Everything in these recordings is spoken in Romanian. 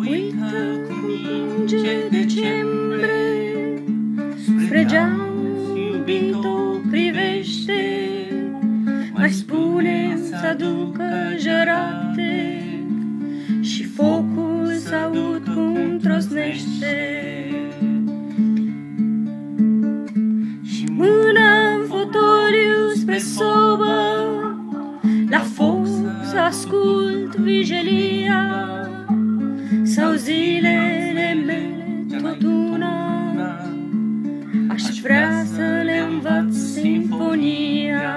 uită cum ninge decembre, spre geam iubito privește, mai spune să aducă jărate și focul s-aud cum trosnește. Și mâna în fotoliu spre sobă, la foc s-ascult vijelia, sau zilele mele tot una, aș vrea să le învăț sinfonia.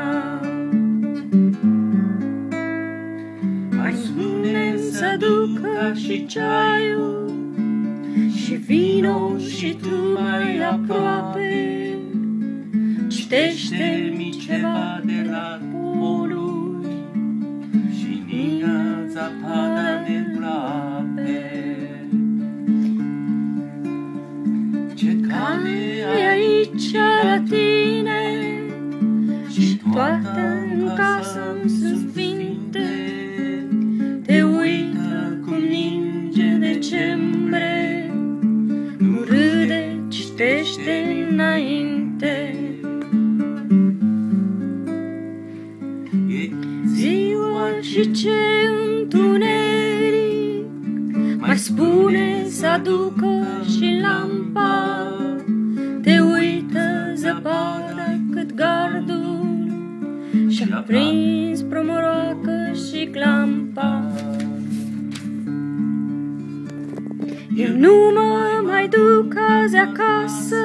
Mai spune să ducă și ceaiul, și vino și tu mai aproape, citește-mi ceva de la polul și niga zapada de groape. Ce cale e aici la tine și toată în casă-mi sunt sfinte, te uită cum ninge decembre, nu râde, citește înainte. Ziua și ce întuneric, mai spune să aducă și lampa, te uită zăpada cât gardul și-a prins promoroacă și clampa. Eu nu mă mai duc azi acasă,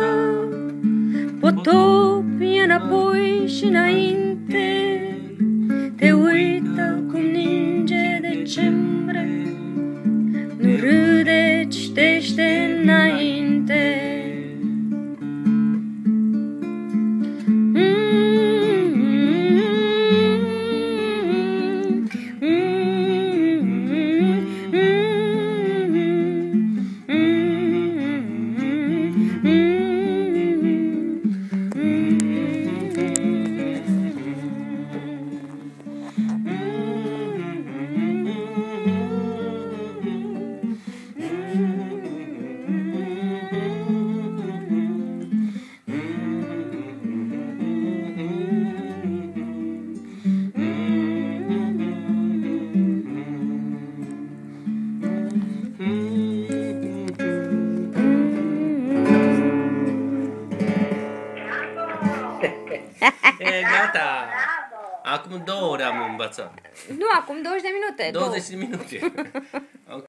potopi înapoi și înainte, te uită cum ninge decembre, nu râde, citește înainte. Gata! Acum 2 ore am învățat. Nu, acum 20 de minute. 20 de minute.